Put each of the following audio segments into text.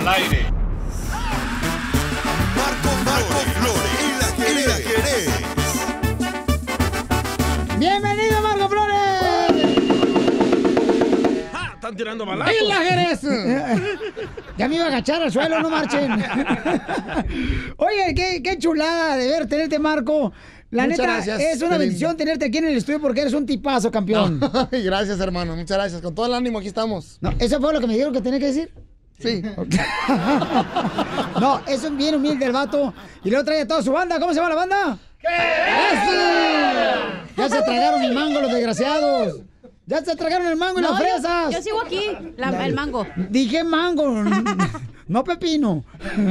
al aire. Marco Flores, en La Jerez. ¡Bienvenido, Marco Flores! Están tirando balazos. ¡En La Jerez! Ya me iba a agachar al suelo, no marchen. Oye, qué chulada de ver tenerte, Marco. La Muchas neta, gracias, es una qué bendición lindo. tenerte aquí en el estudio porque eres un tipazo, campeón. No, gracias, hermano. Muchas gracias. Con todo el ánimo aquí estamos. No, ¿eso fue lo que me dijeron que tenía que decir? Sí. No, eso es bien humilde el vato. Y luego trae a toda su banda. ¿Cómo se llama la banda? ¡Eso! Ya se tragaron el mango, los desgraciados. Ya se tragaron el mango y las fresas. Yo sigo aquí, el mango. Dije mango, no pepino.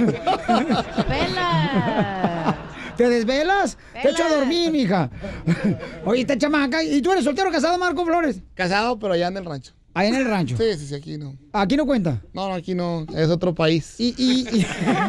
¡Pela! ¿Te desvelas? Pela. Te echo a dormir, mija. Oye, esta chamaca. ¿Y tú eres soltero o casado, Marco Flores? Casado, pero allá en el rancho. Ahí en el rancho. Sí, aquí no. Aquí no cuenta. No, aquí no. Es otro país. Y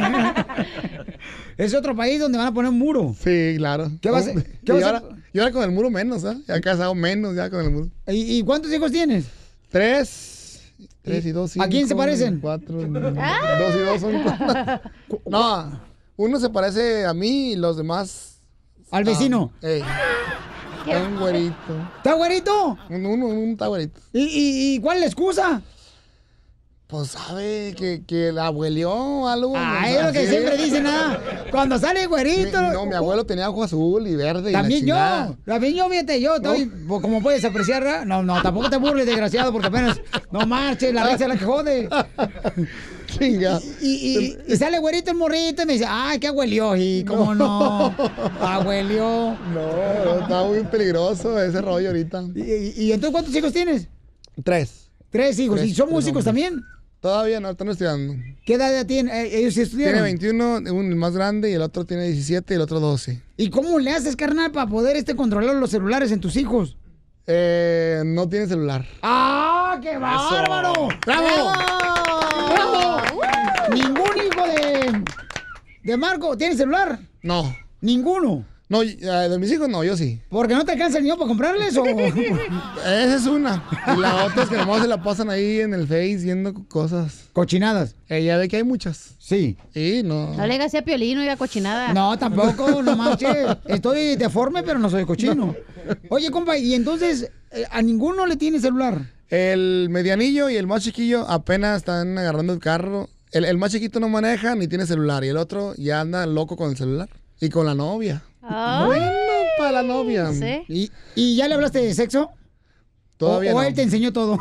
es otro país donde van a poner un muro. Sí, claro. ¿Qué va a hacer? ¿Qué va a hacer? Y ahora con el muro menos, ¿eh? Ya casado menos, ya con el muro. ¿Y cuántos hijos tienes? 3 y 2, 5. ¿A quién se parecen? 4. 2 y 2 son 4. No, uno se parece a mí y los demás... ¿Al vecino? Está un güerito. ¿Está güerito? Un está güerito. ¿Y cuál es la excusa? Pues sabe que la abuelió algo. Ah, es lo que siempre dicen, nada. Cuando sale güerito. Mi abuelo tenía ojo azul y verde. También y la yo. También yo, fíjate, yo estoy, como puedes apreciar, ¿verdad? No, tampoco te burles, desgraciado, porque apenas no marches, la risa es la que jode. Chinga. Y sale güerito el morrito y me dice, ay, qué abuelió, y cómo no, abuelió. No, está muy peligroso ese rollo ahorita. ¿Y entonces cuántos hijos tienes? 3. 3 hijos. ¿Y son músicos hombres. también? Todavía no, están estudiando. ¿Qué edad ya tienen? ¿Ellos sí estudiaron? Tiene 21, el más grande, y el otro tiene 17 y el otro 12. ¿Y cómo le haces, carnal, para poder controlar los celulares en tus hijos? No tiene celular. ¡Ah, qué bárbaro! ¡Bravo! ¡Bravo! ¿Ningún hijo de Marco tiene celular? No. ¿Ninguno? No, de mis hijos no, yo sí. ¿Porque no te alcanza el niño para comprarles o...? Esa es una. Y la otra es que nomás se la pasan ahí en el Face viendo cosas. Cochinadas. Ya ve que hay muchas. Sí. Sí, no. No le digas así a Piolín, no diga cochinada. No, tampoco, no manches. Estoy deforme, pero no soy cochino. Oye, compa, ¿y entonces a ninguno le tiene celular? El medianillo y el más chiquillo apenas están agarrando el carro. El más chiquito no maneja ni tiene celular. Y el otro ya anda loco con el celular. Y con la novia. Oh. Bueno, para la novia. Sí. ¿Y ya le hablaste de sexo? Todavía ¿O no. él te enseñó todo?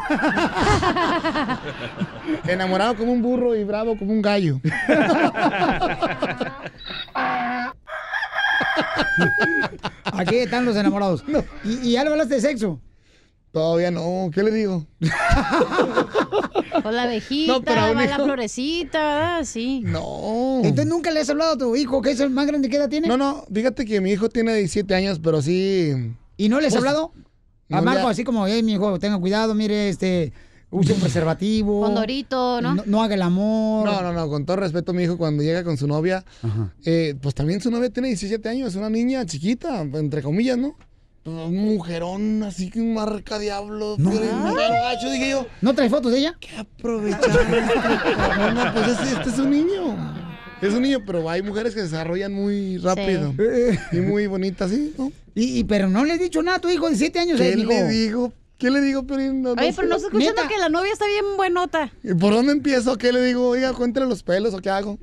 Enamorado como un burro y bravo como un gallo. Aquí están los enamorados. No. ¿Y ya le hablaste de sexo? Todavía no. ¿Qué le digo? Con la abejita, No, pero aún va hijo. la florecita, ¿verdad? Sí. No. Entonces nunca le has hablado a tu hijo, que es el más grande que edad tiene. No, fíjate que mi hijo tiene 17 años, pero sí. ¿Y no les has Pues, hablado? A no, Marco, ya- así como, mi hijo, tenga cuidado, mire, use un preservativo. Condorito, ¿no? No haga el amor. No, con todo respeto, mi hijo, cuando llega con su novia, pues también su novia tiene 17 años, una niña chiquita, entre comillas, ¿no? Un mujerón, así que marca diablo. No. Gacho, dije yo. ¿No traes fotos de ella? ¿Qué aprovechar? No, pues este es un niño. Es un niño, pero hay mujeres que se desarrollan muy rápido. Sí. Y muy bonitas, ¿sí? ¿No? Pero no le has dicho nada a tu hijo de 7 años. ¿Qué mijo. le digo? ¿Qué le digo, Piolín? Oye, pero no sé. estás escuchando ¿Neta? que la novia está bien buenota. ¿Y por dónde empiezo? ¿Qué le digo? Oiga, cuéntale los pelos o qué hago.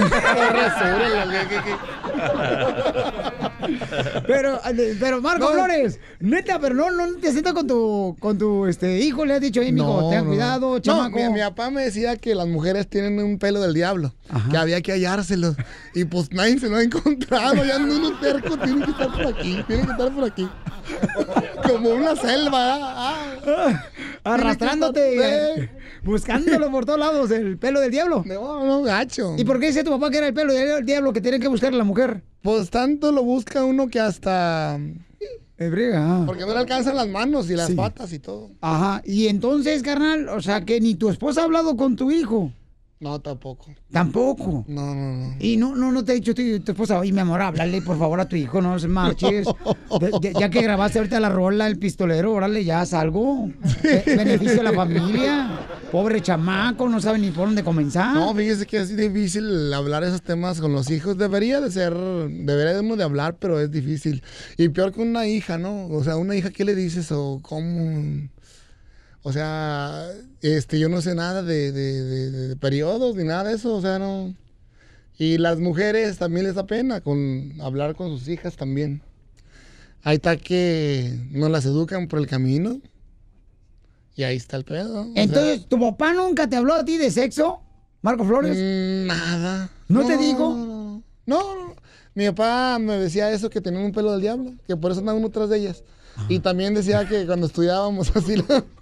Pero Marco No. Flores, neta, pero no te sientas con tu hijo, le has dicho, mijo, ten cuidado, chamaco. Mi papá me decía que las mujeres tienen un pelo del diablo, que había que hallárselo. Y pues nadie se lo ha encontrado, ya ando uno terco, tiene que estar por aquí. Como una selva, Arrastrándote, buscándolo por todos lados, el pelo del diablo. No, gacho. ¿Y por qué dice tu papá que era el pelo del diablo que tiene que buscar a la mujer? Pues tanto lo busca uno que hasta... Porque no le alcanzan las manos y las patas y todo. Ajá, y entonces, carnal, o sea, que ni tu esposa ha hablado con tu hijo. No, tampoco. ¿Tampoco? No. Y no te ha dicho tu esposa, oye, mi amor, háblale por favor a tu hijo, no se marches. Ya que grabaste ahorita la rola, el pistolero, órale, ya haz algo. Beneficio a la familia. Pobre chamaco, no sabe ni por dónde comenzar. No, fíjese que es difícil hablar esos temas con los hijos. Debería de uno de hablar, pero es difícil. Y peor que una hija, ¿no? O sea, una hija, ¿qué le dices o cómo? O sea, yo no sé nada de periodos ni nada de eso, o sea, no. Y las mujeres también les da pena hablar con sus hijas también. Ahí está que no las educan por el camino. Y ahí está el pedo. Entonces, ¿tu papá nunca te habló a ti de sexo, Marco Flores? Nada. ¿No te dijo? No. Mi papá me decía eso, que tenían un pelo del diablo, que por eso andaba uno tras de ellas. Y también decía que cuando estudiábamos así...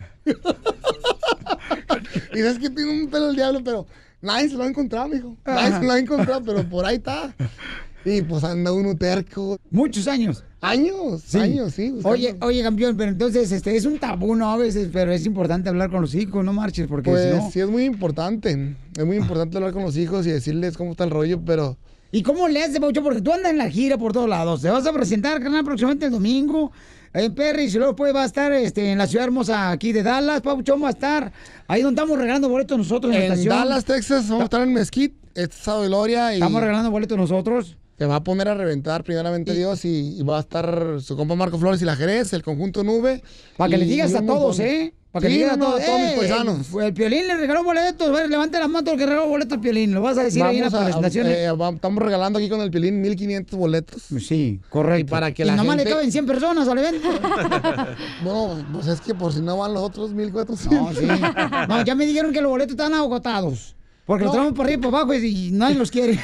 Y sabes que tiene un pelo del diablo, pero nadie se lo ha encontrado, mijo. Nadie se lo ha encontrado, pero por ahí está. Y pues anda uno terco. Muchos años. Años, sí. Oye, campeón, pero entonces es un tabú, ¿no? A veces, pero es importante hablar con los hijos, no marches, porque pues si no... sí, es muy importante. Es muy importante hablar con los hijos y decirles cómo está el rollo, pero... ¿Y cómo le haces, Paucho? Porque tú andas en la gira por todos lados. Te vas a presentar, carnal, próximamente el domingo en Perry. Y luego va a estar en la ciudad hermosa aquí de Dallas. Paucho va a estar ahí donde estamos regalando boletos nosotros en la estación. Dallas, Texas, vamos a estar en Mesquite, este sábado de gloria. Estamos regalando boletos nosotros. Se va a poner a reventar primeramente Dios y va a estar su compa Marco Flores y la Jerez, el conjunto Nube. Para que le digas a todos, Para que le digas a todos mis paisanos. El Piolín le regaló boletos. A ver, levante la mano el que regaló boletos al Piolín. Lo vas a decir ahí en la presentación. Estamos regalando aquí con el Piolín 1,500 boletos. Sí, correcto. Y para que nomás le caben 100 personas al evento. No, pues es que por si no van los otros 1,400. No, sí. No, ya me dijeron que los boletos están agotados. Porque los traemos por arriba y por abajo y nadie los quiere.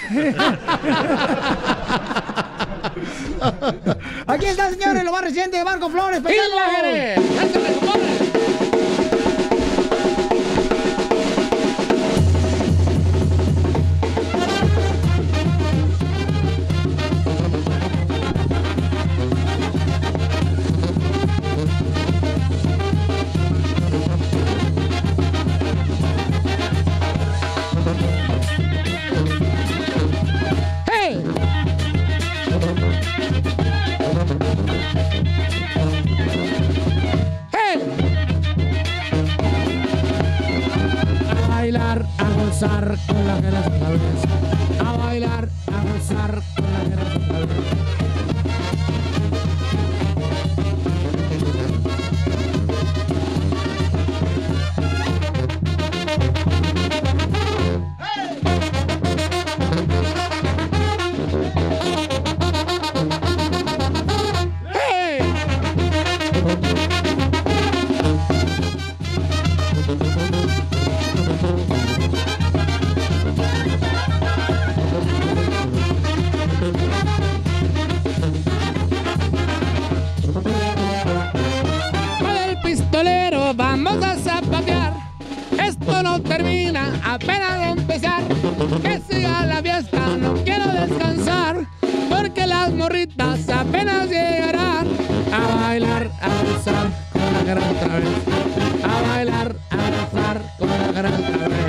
Aquí está, señores, lo más reciente de Marco Flores. A gozar con la guerra otra vez. A bailar, a gozar con la guerra otra vez. Vamos a zapatear, esto no termina, apenas de empezar. Que siga la fiesta, no quiero descansar, porque las morritas apenas llegarán. A bailar, a gozar con la gran otra vez. A bailar, a gozar con la gran otra vez.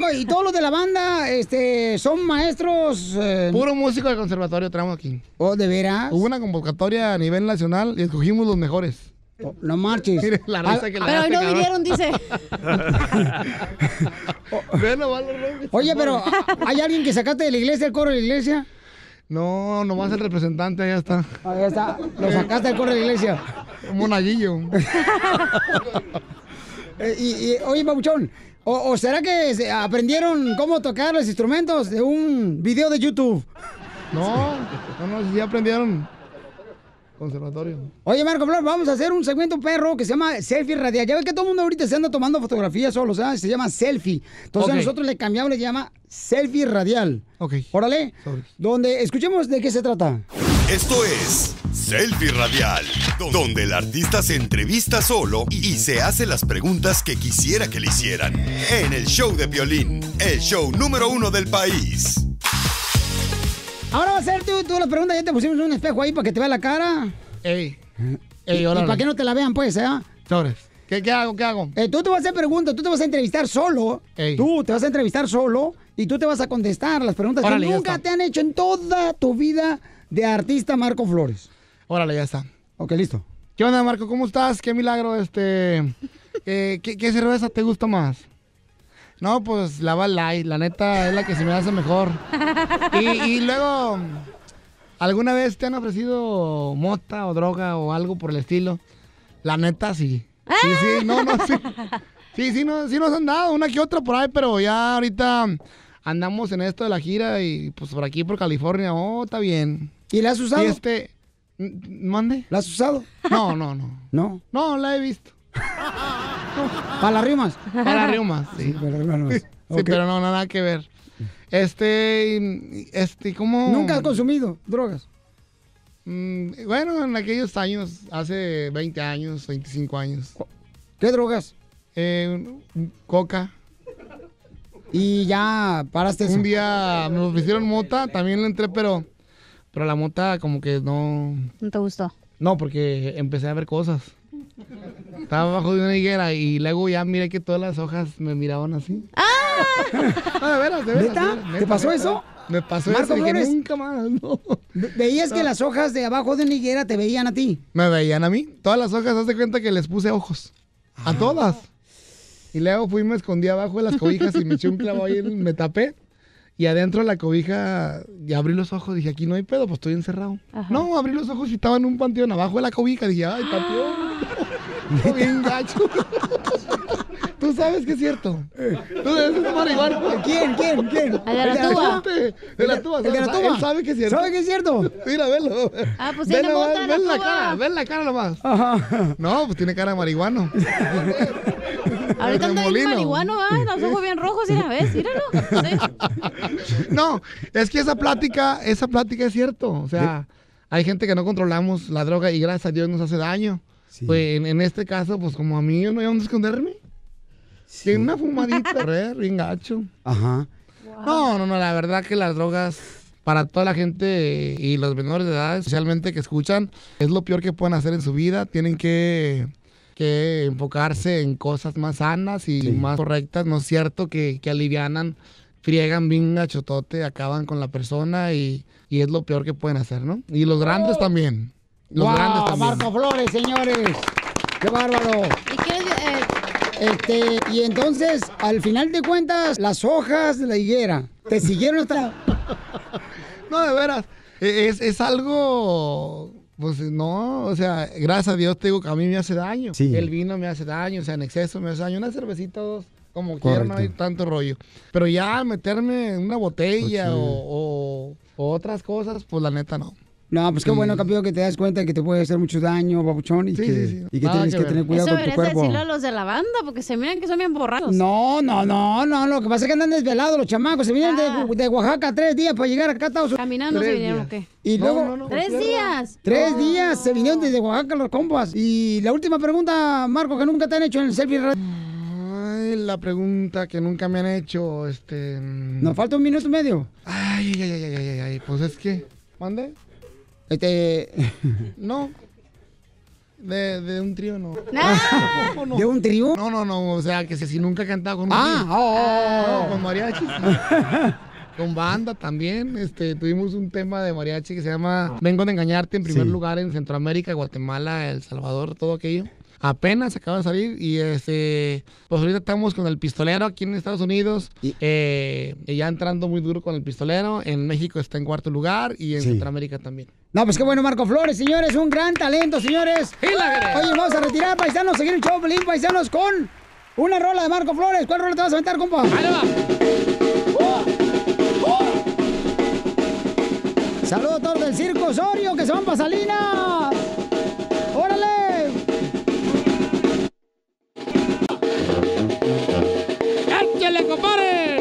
Marco, ¿y todos los de la banda son maestros? Puro músico de conservatorio traemos aquí. ¿Oh, de veras? Hubo una convocatoria a nivel nacional y escogimos los mejores. Oh, no marches. Mire la risa que le Pero da hoy este no cabrón. vinieron, dice. Oye, pero ¿hay alguien que sacaste de la iglesia, el coro de la iglesia? No, nomás el representante, allá está. Ahí está, lo sacaste del coro de la iglesia. Un monaguillo. Oye, Pabuchón, ¿o será que aprendieron cómo tocar los instrumentos de un video de YouTube? No, sí aprendieron. Conservatorio. Oye, Marco Flor, vamos a hacer un segmento perro que se llama Selfie Radial. Ya ves que todo el mundo ahorita se anda tomando fotografías solos, ¿sabes? Se llama Selfie. Entonces Ok. nosotros le cambiamos, le llama Selfie Radial. Ok. Órale. Donde escuchemos de qué se trata. Esto es Selfie Radial, donde el artista se entrevista solo y se hace las preguntas que quisiera que le hicieran. En el show de Piolín, el show número 1 del país. Ahora va a ser tú la pregunta. Ya te pusimos un espejo ahí para que te vea la cara. Ey, ¿Y órale. para que no te la vean, pues, Sobres. ¿Qué hago? Tú te vas a hacer preguntas, tú te vas a entrevistar solo. Ey. Tú te vas a entrevistar solo y tú te vas a contestar las preguntas Órale, que ya nunca está. te han hecho en toda tu vida de artista Marco Flores. Órale, ya está. Ok, listo. ¿Qué onda, Marco? ¿Cómo estás? Qué milagro, ¿qué cerveza te gusta más? No, pues la Bud Light, la neta es la que se me hace mejor. Y luego, ¿alguna vez te han ofrecido mota o droga o algo por el estilo? La neta, sí. Sí, sí. Sí, nos han dado una que otra por ahí, pero ya ahorita andamos en esto de la gira y pues por aquí, por California, está bien. ¿Y la has usado? Y ¿mande? ¿La has usado? No. No. No, la he visto. ¿Para las rimas? Para riumas, sí. Para las rimas. Sí, Ok. pero no, nada que ver. ¿Cómo? ¿Nunca has consumido drogas? Bueno, en aquellos años, hace 20 años, 25 años. ¿Qué drogas? Coca. Y ya paraste eso. Un día me ofrecieron mota, también le entré, pero la mota como que no... ¿No te gustó? No, porque empecé a ver cosas. Estaba abajo de una higuera y luego ya miré que todas las hojas me miraban así. ¡Ah! De veras. ¿Neta? ¿Te pasó neta. eso? Me pasó Marco eso y dije, Flores. nunca más, no. ¿Veías que las hojas de abajo de una higuera te veían a ti? Me veían a mí. Todas las hojas, haz de cuenta que les puse ojos. A todas. Y luego fui y me escondí abajo de las cobijas y me eché un clavo ahí, me tapé. Y adentro de la cobija, ya abrí los ojos, dije, aquí no hay pedo, pues estoy encerrado. Ajá. No, abrí los ojos y estaba en un panteón abajo de la cobija. Dije, ay, panteón. Estoy bien gacho. Tú sabes que es cierto. Tú debes de marihuana. ¿Quién? El de la tuba. De la tuba. ¿El de la tuba? Él sabe que es cierto. ¿Sabe que es cierto? Mira, velo. Ah, pues tiene Velo, mota en la ven la tuba. cara, ven la cara nomás. Ajá. No, pues tiene cara de marihuano. Ahorita anda bien remolino. marihuano, los ojos bien rojos, mira, ¿ves? Míralo. Sí. No, es que esa plática es cierto. O sea, hay gente que no controlamos la droga y gracias a Dios nos hace daño. Sí. Pues en este caso, pues como a mí yo no hay dónde esconderme. Tiene una fumadita, bien gacho. Ajá. No, la verdad que las drogas para toda la gente y los menores de edad, especialmente que escuchan, es lo peor que pueden hacer en su vida. Tienen que enfocarse en cosas más sanas y más correctas. No es cierto que alivianan, friegan bien gachotote, acaban con la persona y es lo peor que pueden hacer, ¿no? Y los grandes también. Los grandes también. Marco Flores, señores. ¡Qué bárbaro! ¿Y qué Y entonces, al final de cuentas, las hojas de la higuera te siguieron hasta... No, de veras. Es algo... Pues no, o sea, gracias a Dios te digo que a mí me hace daño. Sí. El vino me hace daño, o sea, en exceso me hace daño. Una cervecita o dos, como Correcto. quiera, no hay tanto rollo. Pero ya meterme en una botella Pues sí. o otras cosas, pues la neta no. No, pues qué bueno, campeón, que te das cuenta que te puede hacer mucho daño, babuchón, y Sí, que, sí, sí. y que Nada tienes que que ver. tener cuidado Eso con tu deberías cuerpo. decirlo a los de la banda, porque se miran que son bien borrados. No, lo que pasa es que andan desvelados los chamacos, se vienen de Oaxaca 3 días para llegar acá a Estados Unidos. Caminando se 3 vinieron, días. ¿o qué? Y luego, No, 3 días. 3 días se vinieron desde Oaxaca los compas. Y la última pregunta, Marco, que nunca te han hecho en el selfie radio. Ay, la pregunta que nunca me han hecho, Nos falta 1 minuto y medio. Ay, pues es que... ¿Mande? Este... No. De un trío, no. ¿De un trío? No, o sea, que si nunca he cantado con un trío. No, con mariachi, sí. Con banda también, tuvimos un tema de mariachi que se llama Vengo de engañarte en primer lugar en Centroamérica, Guatemala, El Salvador, todo aquello. Apenas acaba de salir y pues ahorita estamos con El Pistolero aquí en Estados Unidos, y ya entrando muy duro con El Pistolero. En México está en cuarto lugar y en Centroamérica también. No, pues qué bueno, Marco Flores, señores, un gran talento, señores. Oye, vamos a retirar, paisanos, seguir el show, Pelín, paisanos, con una rola de Marco Flores. ¿Cuál rola te vas a aventar, compa? ¡Ahí va! Saludos a todos del Circo Osorio que se van para Salinas. ¡Órale! ¡Échale, compadre!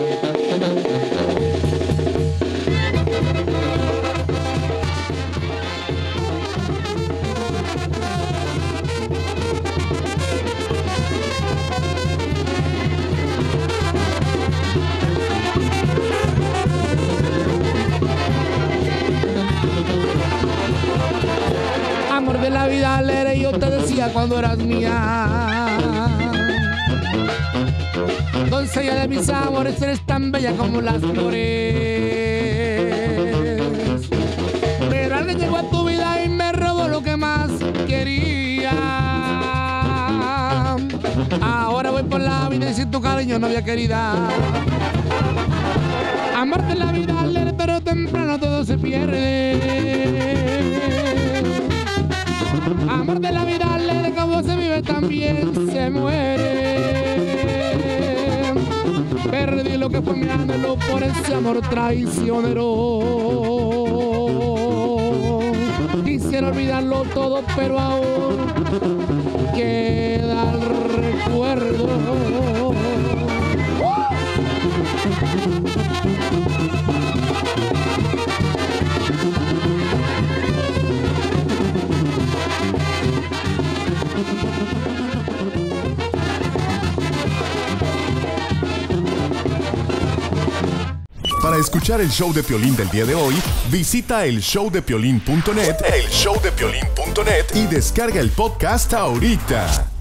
Amor de la vida, alegre, yo te decía cuando eras mía. Doncella de mis amores, eres tan bella como las flores. Pero alguien llegó a tu vida y me robó lo que más quería. Ahora voy por la vida y sin tu cariño, novia querida. Amarte la vida, alegre, pero temprano todo se pierde. Amor de la vida, alegre, como se vive también se muere. Perdí lo que fue mi anhelo por ese amor traicionero. Quisiera olvidarlo todo, pero aún queda el recuerdo. Para escuchar el show de Piolín del día de hoy, visita elshowdepiolin.net y descarga el podcast ahorita.